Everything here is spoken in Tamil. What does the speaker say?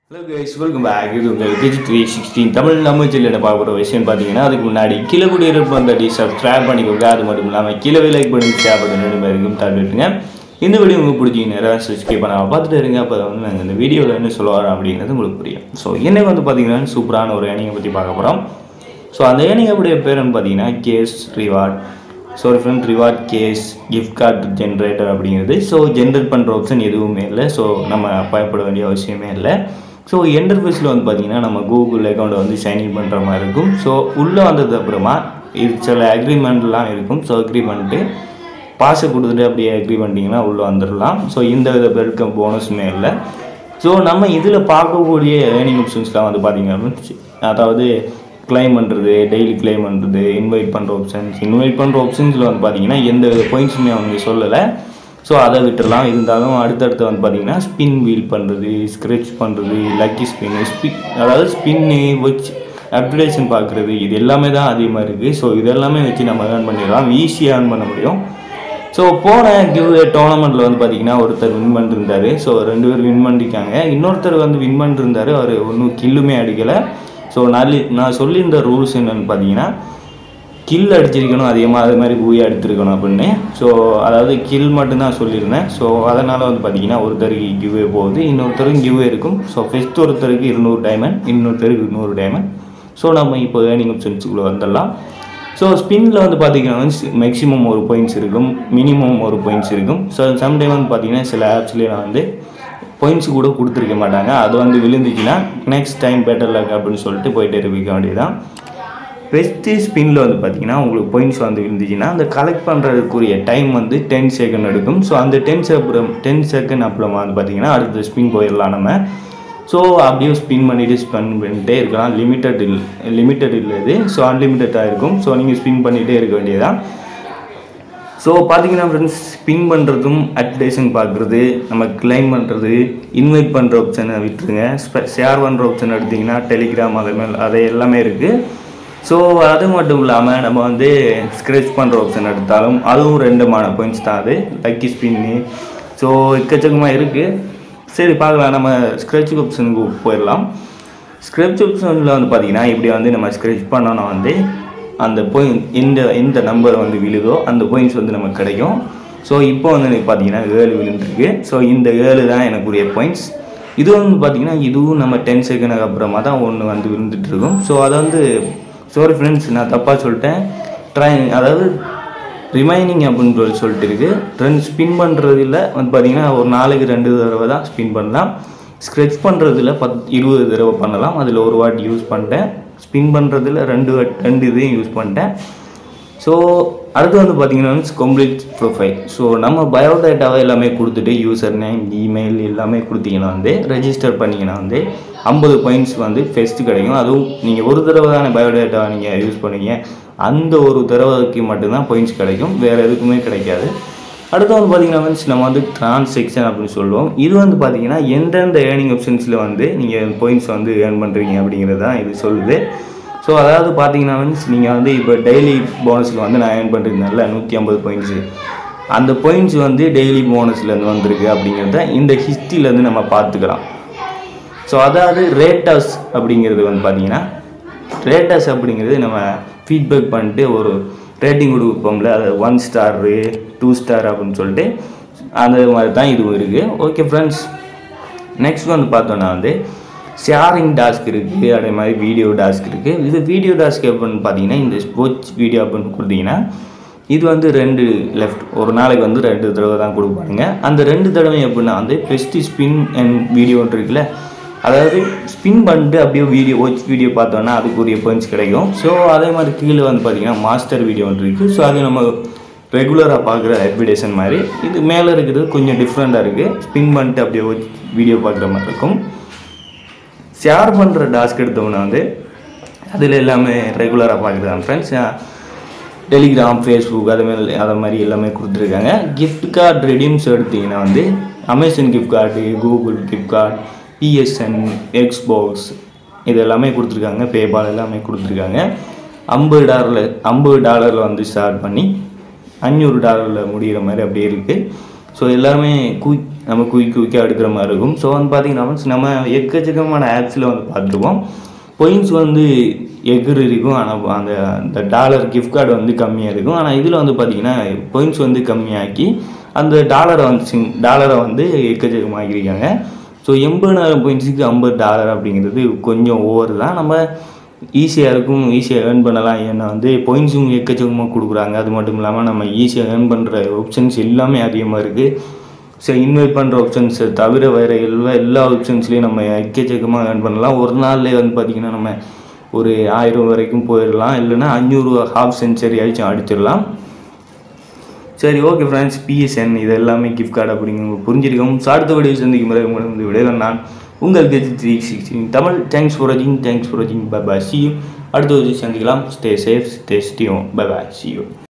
Hello guys, welcome back. இது உங்கள் PG316 தமிழ் நம்ம சேனல்ல பார்க்க போகிற விஷயம் பார்த்தீங்கன்னா அதுக்கு முன்னாடி கீழே கூட இருப்பதை சப்ஸ்கிரைப் பண்ணிக்கோங்க. அது மட்டும் இல்லாமல் கீழே லைக் பண்ணி ஷேர் பண்ணி ரெண்டு பேருக்கும் தள்ளிட்டுங்க. இந்த வீடியோ உங்களுக்கு பிடிச்சிங்கன்னா சப்ஸ்கிரைப் பண்ணாமல் பார்த்துட்டு இருங்க. அப்போ வந்து நாங்கள் இந்த வீடியோவில் என்ன சொல்ல வரோம் அப்படிங்கிறது உங்களுக்கு புரியும். ஸோ என்னைக்கு வந்து பார்த்தீங்கன்னா சூப்பரான ஒரு ஏர்னிங்கை பற்றி பார்க்க போகிறோம். ஸோ அந்த ஏர்னிங்கோடைய பேருன்னு பார்த்தீங்கன்னா cash reward. So different reward cash gift card generator அப்படிங்கிறது. ஸோ ஜென்ரேட் பண்ணுற ஆப்ஷன் எதுவுமே இல்லை. ஸோ நம்ம பயப்பட வேண்டிய அவசியமே இல்லை. ஸோ இன்டர்ஃபேஸில் வந்து பார்த்திங்கன்னா நம்ம கூகுள் அக்கௌண்ட்டை வந்து சைன்இன் பண்ணுற மாதிரி இருக்கும். ஸோ உள்ளே வந்தது அப்புறமா இது சில அக்ரிமெண்ட்லாம் இருக்கும். ஸோ அக்ரி பண்ணிட்டு பாஸை கொடுத்துட்டு அப்படியே அக்ரி பண்ணிட்டீங்கன்னா உள்ளே வந்துடலாம். ஸோ இந்த வித வெல்கம் போனஸுமே இல்லை. ஸோ நம்ம இதில் பார்க்கக்கூடிய ஏர்னிங் ஆப்ஷன்ஸ்லாம் வந்து பார்த்திங்கன்னா அதாவது கிளைம் பண்ணுறது, டெய்லி கிளைம் பண்ணுறது, இன்வைட் பண்ணுற ஆப்ஷன்ஸில் வந்து பார்த்திங்கன்னா எந்த பாயிண்ட்ஸுமே அவங்க சொல்லலை. ஸோ அதை விட்டுடலாம். இருந்தாலும் அடுத்தடுத்து வந்து பார்த்திங்கன்னா ஸ்பின் வீல் பண்ணுறது, ஸ்க்ரெச் பண்ணுறது, லக்கி அதாவது ஸ்பின்னு வச்சு அப்டேஷன் பார்க்குறது, இது எல்லாமே தான் அதிகமாக இருக்குது. ஸோ இதெல்லாமே வச்சு நம்ம ஏர்ன் பண்ணிடலாம், ஈஸியாக ஏர்ன் பண்ண முடியும். ஸோ போன கிவ்வே டோர்னமெண்ட்டில் வந்து பார்த்திங்கன்னா ஒருத்தர் வின் பண்ணிருந்தார். ஸோ 2 பேர் வின் பண்ணியிருக்காங்க. இன்னொருத்தர் வந்து வின் பண்ணிருந்தார், அவர் ஒன்றும் கில்லுமே அடிக்கலை. ஸோ நான் சொல்லியிருந்த ரூல்ஸ் என்னென்னு பார்த்தீங்கன்னா கில் அடிச்சிருக்கணும், அதிகமாக அது மாதிரி பூயா எடுத்துருக்கணும் அப்படின்னு. ஸோ அதாவது கில் மட்டும்தான் சொல்லியிருந்தேன். ஸோ அதனால் வந்து பார்த்திங்கன்னா ஒருத்தருக்கு கிவ்வே போகுது, இன்னொருத்தருக்கு கிவ்வே இருக்கும். ஸோ ஃபஸ்ட் ஒருத்தருக்கு 200 டைமண்ட், இன்னொருத்தருக்கு 100 டைமண்ட். ஸோ நம்ம இப்போ ஏர்னிங் ஆப்ஷன்ஸுக்குள்ளே வந்துடலாம். ஸோ ஸ்பின்னில் வந்து பார்த்திங்கன்னா மேக்ஸிமம் ஒரு பாயிண்ட்ஸ் இருக்கும், மினிமம் ஒரு பாயிண்ட்ஸ் இருக்கும். ஸோ சம்டைம் வந்து பார்த்திங்கன்னா சில ஆப்ஸ்லேயே வந்து பாயிண்ட்ஸ் கூட கொடுத்துருக்க மாட்டாங்க. அது வந்து விழுந்துச்சுன்னா நெக்ஸ்ட் டைம் பெட்டர் லக் அப்படின்னு சொல்லிட்டு போயிட்டு இருக்க வேண்டியதுதான். பெஸ்ட்டு ஸ்பின்னில் வந்து பார்த்திங்கன்னா உங்களுக்கு பாயிண்ட்ஸ் வந்து இருந்துச்சுன்னா அந்த கலெக்ட் பண்ணுறதுக்குரிய டைம் வந்து 10 செகண்ட் எடுக்கும். ஸோ அந்த 10 செகண்ட் அப்புறமா வந்து பார்த்திங்கன்னா அடுத்த ஸ்பின் போயிடலாம் நம்ம. ஸோ அப்படியே ஸ்பின் பண்ணிகிட்டே இருக்கலாம். லிமிட்டட் இல்லை இது. ஸோ அன்லிமிட்டடாக இருக்கும். ஸோ நீங்கள் ஸ்பின் பண்ணிகிட்டே இருக்க வேண்டியதான். ஸோ பார்த்தீங்கன்னா ஃப்ரெண்ட்ஸ், ஸ்பின் பண்ணுறதும் அட்வர்டைஸிங் பார்க்குறது, நம்ம கிளைம் பண்ணுறது, இன்வைட் பண்ணுற ஆப்ஷனை விட்டுருங்க. ஷேர் பண்ணுற ஆப்ஷன் எடுத்திங்கன்னா டெலிகிராம் அதை எல்லாமே இருக்குது. ஸோ அது மட்டும் இல்லாமல் நம்ம வந்து ஸ்க்ரெச் பண்ணுற ஆப்ஷன் எடுத்தாலும் அதுவும் 2 பாயிண்ட்ஸ் தான். அது லக்கி ஸ்பின்னு. ஸோ எக்கச்சக்கமாக இருக்குது. சரி பார்க்கலாம், நம்ம ஸ்க்ரெச் ஆப்ஷனுக்கு போயிடலாம். ஸ்க்ரெச் ஆப்ஷனில் வந்து பார்த்திங்கன்னா இப்படி வந்து நம்ம ஸ்க்ரெச் பண்ணோன்னா வந்து அந்த இந்த நம்பர் வந்து விழுதோ அந்த பாயிண்ட்ஸ் வந்து நமக்கு கிடைக்கும். ஸோ இப்போ வந்து எனக்கு பார்த்திங்கன்னா 7 விழுந்துருக்கு. ஸோ இந்த 7 தான் எனக்குரிய பாயிண்ட்ஸ். இது வந்து பார்த்திங்கன்னா இதுவும் நம்ம 10 செகண்டுக்கு அப்புறமா தான் ஒன்று வந்து விழுந்துட்டுருக்கும். ஸோ அதை வந்து சாரி ஃப்ரெண்ட்ஸ், நான் தப்பாக சொல்லிட்டேன். அதாவது ரிமைனிங் அப்படின்னு சொல்லிட்டு இருக்குது. ஸ்பின் பண்ணுறதுல வந்து பார்த்திங்கன்னா ஒரு நாளைக்கு 2 தடவை தான் ஸ்பின் பண்ணலாம். ஸ்க்ரெச் பண்ணுறதுல 20 தடவை பண்ணலாம். அதில் ஒரு வாட்டி யூஸ் பண்ணிட்டேன். ஸ்பின் பண்ணுறதுல 2 இதையும் யூஸ் பண்ணிட்டேன். ஸோ அடுத்து வந்து பார்த்திங்கன்னா கம்ப்ளீட் ப்ரொஃபைல். ஸோ நம்ம பயோடேட்டாவை எல்லாமே கொடுத்துட்டு யூசர் நேம், இமெயில் எல்லாமே கொடுத்தீங்கன்னா வந்து ரெஜிஸ்டர் பண்ணிங்கன்னா வந்து 50 பாயிண்ட்ஸ் வந்து ஃபஸ்ட்டு கிடைக்கும். அதுவும் நீங்கள் ஒரு தடவை தானே பயோடேட்டாவை நீங்கள் யூஸ் பண்ணுவீங்க, அந்த ஒரு தடவைக்கு மட்டும்தான் பாயிண்ட்ஸ் கிடைக்கும், வேறு எதுக்குமே கிடைக்காது. அடுத்து வந்து பார்த்திங்கன்னா நம்ம வந்து ட்ரான்சாக்ஷன் அப்படின்னு சொல்லுவோம். இது வந்து பார்த்திங்கன்னா எந்தெந்த ஏர்னிங் ஆப்ஷன்ஸில் வந்து நீங்கள் பாயிண்ட்ஸ் வந்து ஏர்ன் பண்ணுறீங்க அப்படிங்கிறது தான் இது சொல்லுது. ஸோ அதாவது பார்த்தீங்கன்னா நீங்கள் வந்து இப்போ டெய்லி போனஸில் வந்து நான் ஏர்ன் பண்ணுறதுனால 150 பாயிண்ட்ஸு, அந்த பாயிண்ட்ஸ் வந்து டெய்லி போனஸ்லேருந்து வந்திருக்கு அப்படிங்கிறத இந்த ஹிஸ்ட்ரியிலேருந்து நம்ம பார்த்துக்கலாம். ஸோ அதாவது ரேட்டாஸ் அப்படிங்கிறது வந்து பார்த்திங்கன்னா ரேட்டாஸ் அப்படிங்கிறது நம்ம ஃபீட்பேக் பண்ணிட்டு ஒரு ரேட்டிங் கொடுப்போம்ல, அது 1 ஸ்டார் 2 ஸ்டார் அப்படின்னு சொல்லிட்டு அந்த மாதிரி தான் இதுவும் இருக்குது. ஓகே ஃப்ரெண்ட்ஸ், நெக்ஸ்ட் வந்து பார்த்தோன்னா வந்து ஷேரிங் டாஸ்க் இருக்குது, அதே மாதிரி வீடியோ டாஸ்க் இருக்குது. இது வீடியோ டாஸ்க் எப்படின்னு பார்த்தீங்கன்னா இந்த ஸ்போர்ட்ஸ் வீடியோ அப்படின்னு கொடுத்தீங்கன்னா இது வந்து 2 லெஃப்ட், ஒரு நாளைக்கு வந்து 2 தடவை தான் கொடுப்பாங்க. அந்த 2 தடவை எப்படின்னா வந்து பெஸ்ட் ஸ்பின் அண்ட் வீடியோன்னு இருக்குல்ல, அதாவது ஸ்பின் பண்ணிட்டு அப்படியே வீடியோ பார்த்தோன்னா அதுக்குரிய பாயிண்ட்ஸ் கிடைக்கும். ஸோ அதே மாதிரி கீழே வந்து பார்த்திங்கன்னா மாஸ்டர் வீடியோன்னு இருக்குது. ஸோ அது நம்ம ரெகுலராக பார்க்குற அட்வர்டைஸன் மாதிரி. இது மேலே இருக்கிறது கொஞ்சம் டிஃப்ரெண்ட்டாக இருக்குது. ஸ்பின் பண்ணிட்டு அப்படியே வீடியோ பார்க்குற மாதிரி இருக்கும். ஷேர் பண்ணுற டாஸ்க் எடுத்தோம்னா வந்து அதில் எல்லாமே ரெகுலராக பார்க்குறேன் ஃப்ரெண்ட்ஸ். டெலிகிராம், ஃபேஸ்புக் அதை மாதிரி எல்லாமே கொடுத்துருக்காங்க. கிஃப்ட் கார்டு ரெடீம்ஸ் எடுத்திங்கன்னா வந்து Amazon gift card, Google gift card, PSN, Xbox இது எல்லாமே கொடுத்துருக்காங்க. பேபால் எல்லாமே கொடுத்துருக்காங்க. $50 வந்து ஸ்டார்ட் பண்ணி $500 முடிகிற மாதிரி அப்படியே இருக்குது. ஸோ எல்லாருமே நம்ம குயிக்காக எடுக்கிற மாதிரி இருக்கும். ஸோ வந்து பார்த்தீங்கன்னா நம்ம எக்கச்சக்கமான ஆப்ஸில் வந்து பார்த்துருப்போம் பாயிண்ட்ஸ் வந்து இருக்கும். ஆனால் அந்த டாலர் கிஃப்ட் கார்டு வந்து கம்மியாக இருக்கும். ஆனால் இதில் வந்து பார்த்தீங்கன்னா பாயிண்ட்ஸ் வந்து கம்மியாக்கி அந்த டாலரை வந்து எக்கச்சக்கமாக்கியிருக்காங்க. ஸோ 80,000 பாயிண்ட்ஸுக்கு $50 அப்படிங்கிறது கொஞ்சம் ஓவர் தான். நம்ம ஈஸியாக இருக்கும், ஈஸியாக ஏர்ன் பண்ணலாம். ஏன்னா வந்து பாயிண்ட்ஸும் எக்கச்சக்கமாக கொடுக்குறாங்க. அது மட்டும் இல்லாமல் நம்ம ஈஸியாக ஏர்ன் பண்ணுற ஆப்ஷன்ஸ் எல்லாமே அதிகமாக இருக்குது. ஸோ இன்வைட் பண்ணுற ஆப்ஷன்ஸை தவிர வேறு எல்லா ஆப்ஷன்ஸ்லேயும் நம்ம எக்கச்சக்கமாக ஏர்ன் பண்ணலாம். ஒரு நாள்லேயே வந்து பார்த்திங்கன்னா நம்ம ஒரு 1000 வரைக்கும் போயிடலாம், இல்லைன்னா 500 ஹாஃப் சென்ச்சுரி ஆகிடுச்சும் அடிச்சிடலாம். சரி, ஓகே ஃப்ரெண்ட்ஸ், PSN இது எல்லாமே கிஃப்ட் கார்டு அப்படிங்கிறது புரிஞ்சிருக்கோம். ஸோ அடுத்த வீடியோ சந்திக்கும் முறை இந்த வீடியோவில் நான் உங்கள் Gadget360 தமிழ். தேங்க்ஸ் ஃபார் வாட்சிங். Bye bye, see you. அடுத்த வீடியோ சந்திக்கலாம். Stay safe, stay tune. Bye bye, see you.